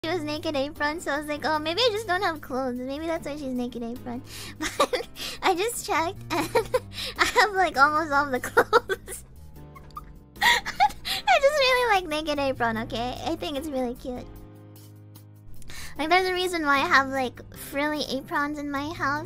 She was naked apron, so I was like, oh, maybe I just don't have clothes. Maybe that's why she's naked apron. But I just checked and I have like almost all the clothes. I just really like naked apron, okay? I think it's really cute. Like, there's a reason why I have like frilly aprons in my house.